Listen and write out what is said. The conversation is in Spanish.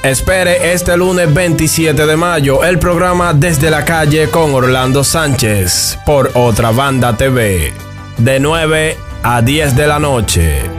Espere este lunes 27 de mayo el programa Desde la Calle con Orlando Sánchez por Otra Banda TV, de 9 a 10 de la noche.